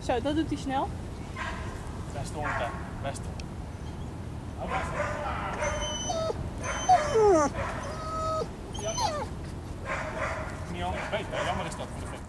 Zo, dat doet hij snel. Best onder, best onder. Niet anders beter, jammer is dat voor de vet.